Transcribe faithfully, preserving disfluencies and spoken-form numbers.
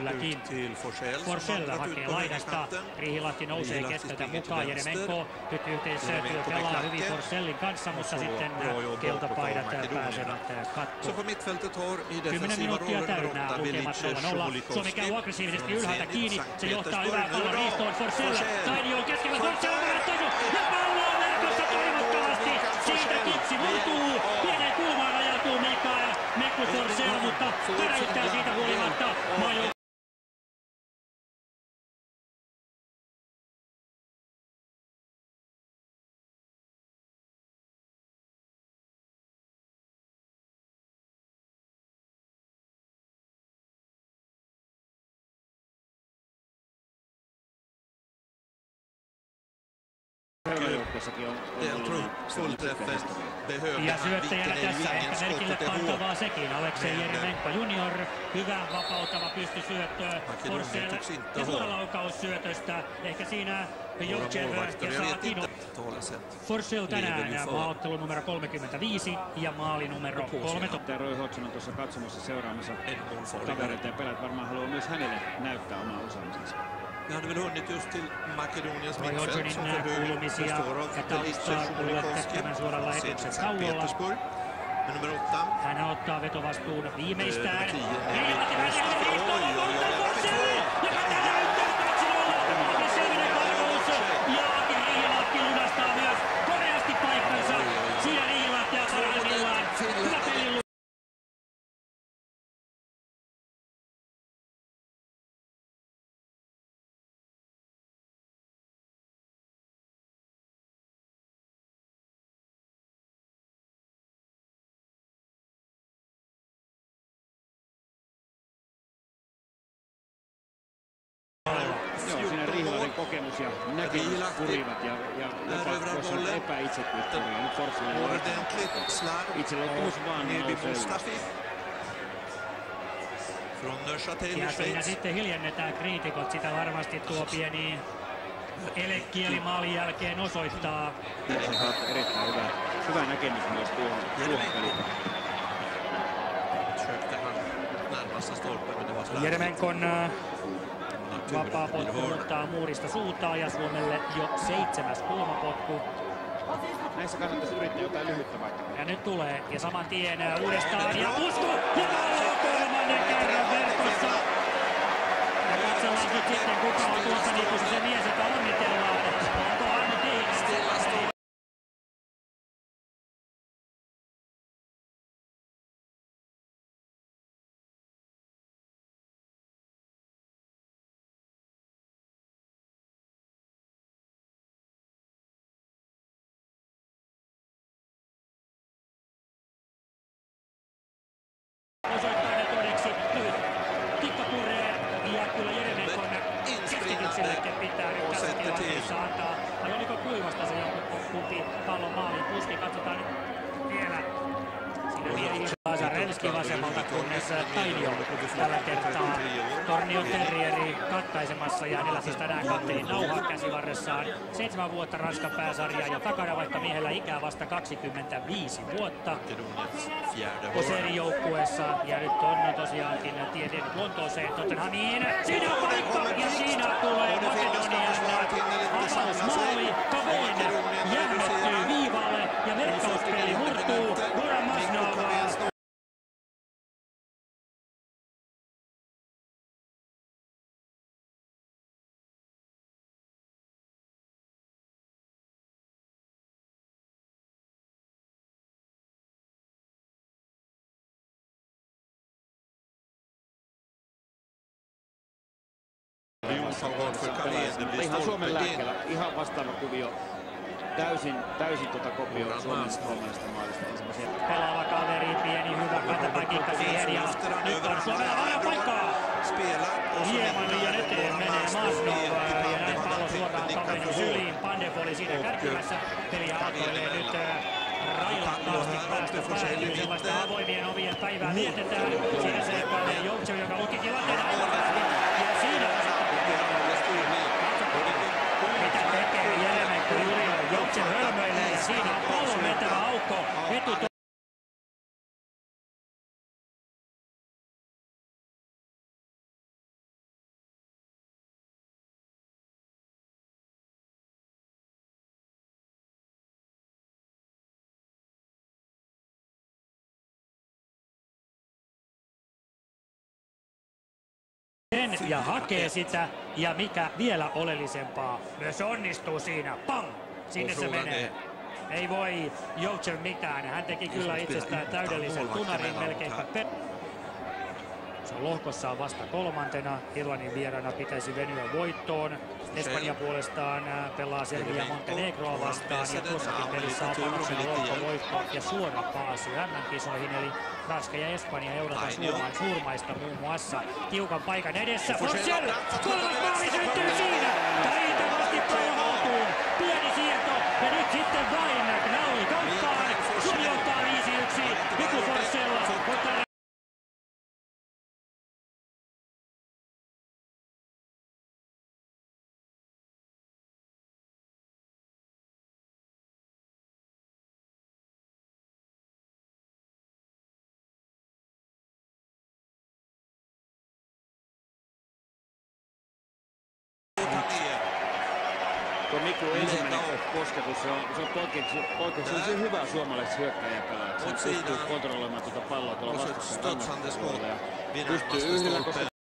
kylläkin. Forsell hakee laidasta. Rihilahti nousee keskeltä mukaan. Jeremenko nyt yhteistyö pelaa hyvin Forsellin kanssa, mutta sitten keltapaidat pääsevät kattoon. kymmenen minuuttia täynnä, lukemat nolla nolla. Suomi käy aggressiivisesti ylhäältä kiinni. Se johtaa hyvää pallon riistoon. Forsell, Tainio keskellä, Forsell on ratkaisu. Ja pallo on verkossa toivottavasti. Siitä kitsi murtuu. Pienen kulmaan ajautuu Mikael Mekku Forsell, mutta täräyttää siitä huolimatta. Maajoukkueen ja syöttäjänä tässä ehkä merkille pantavaa sekin. Aleksei Jeremenko junior, hyvä vapauttava pystysyöttö. Forsell ja suora laukaus syötöstä. Ehkä siinä Jovtsev ja Saakino. Forsell tänään maaottelu numero kolmekymmentäviisi ja maali numero kolmetoista. Roy Hodgson on tuossa katsomassa seuraamassa kavereita ja pelaat varmaan haluaa myös hänelle näyttää omaa osaamisensa. Vi hade väl hunnit just till Makedoniens Roy mittfält som för höger består av Delice Shulikovski, Sankt Petersburg. Med nummer åtta. Hän ottaa vetovastuun viimeistään. Rihilahti lunastaa myös koreasti paikkansa. Siinä Rihilahti ja parhaimmillaan. Hyvä pelin. Joo, siinä Rihilahdin kokemus ja näkemys purivat ja, ja jopa jos on epäitsekyyttä, nyt Forssellin on itseluottamus vaan nousee. Ja siinä sitten hiljennetään kriitikot, sitä varmasti tuo pieni elekieli maalin jälkeen osoittaa. Erittäin hyvä, hyvä näkemys myös tuohon peliin. Jeremenkon vapaa potku muuttaa muurista suuntaan ja Suomelle jo seitsemäs kulmapotku. Näissä kannattaisi yrittää jotain lyhyttä vaikka. Ja nyt tulee ja saman tien uudestaan ja usko ja pallo kolmannen kerran verkossa. Ja katsellaan nyt sitten kuka on tuossa niin kuin se mies, joka onnitellaan. Onko Hannu Tiikas? Osoittaa ne todeksi. Nyt kikka puree ja kyllä Jeremenkon keskityksellekin pitää nyt tässä tilanteessa antaa. Vai oliko Kuivasta se joku kumpi pallon maalin puski? Katsotaan nyt vielä. Siinä vielä Lazarevski vasemmalta, kunnes Tainio tällä kertaa Tornion terrieri katkaisemassa ja hänellä siis tänään kapteeni nauhaa käsivarressaan. Seitsemän vuotta Ranskan pääsarjaa ja takana, vaikka miehellä ikää vasta kaksikymmentäviisi vuotta Oserin joukkueessa. Ja nyt on tosiaankin tiedennyt Lontooseen Tottenhamiin. Siinä on paikka ja siinä tulee Macedonian avausmaali. Kaveen jähmettyy viivalle ja verkkauspeli murtuu. Goran Masnov. Ihan Suomen lääkkeellä, ihan vastaava kuvio. Täysin, täysin tuota kopioa Suomen kolmannesta maalista ensimmäisiä. Pelaava kaveri, pieni hyvä kantapääkikka siihen ja nyt on Suomella aina paikkaa. Hieman liian eteen menee Masnov ja näin pallo suoraan kaverin syliin. Pandev oli siinä kärkimässä. Peli aaltoilee nyt railakkaasti päästä päätyy. Sellaista avoimien ovien päivää vietetään. Siinä seikkailee Jovtsev, joka luki tilanteen aivan väärin. Ja siinä mitä tekee Jeremenko junior. Jovtsev hölmöilee ja siinä on pallon vetävä aukko. Etu ja hakee sitä, ja mikä vielä oleellisempaa, myös onnistuu siinä. Pam! Sinne se menee. Ei voi Joutsen mitään. Hän teki kyllä itsestään täydellisen tunarin melkeinpä per... Se on lohkossaan vasta kolmantena. Irlannin vieraana pitäisi venyä voittoon. Espanja puolestaan pelaa Serbia Montenegroa vastaan. Ja tuossakin pelissä on panoksena lohkovoitto ja suora pääsy M M-kisoihin. Eli Ranska ja Espanja Euroopan suurmaista muun muassa. Tiukan paikan edessä. Forssell! Kolmas maali syntyy siinä! Taitavasti pallo haltuun. Pieni siirto. Ja nyt sitten vain Knaui kauppaan. Suomi johtaa viisi yksi. Mikko Forssell. Tuo Mikko ensimmäinen kosketus, se on, se on poikkeuksellisen hyvä suomalaisessa hyökkäjäpelaajaksi. Se pystyy kontrolloimaan tuota palloa tuolla vastustajan rannattapuolella ja pystyy yhdellä